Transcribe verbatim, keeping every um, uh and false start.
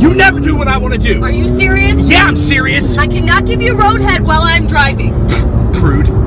You never do what I want to do. Are you serious? Yeah, I'm serious. I cannot give you roadhead while I'm driving. Prude.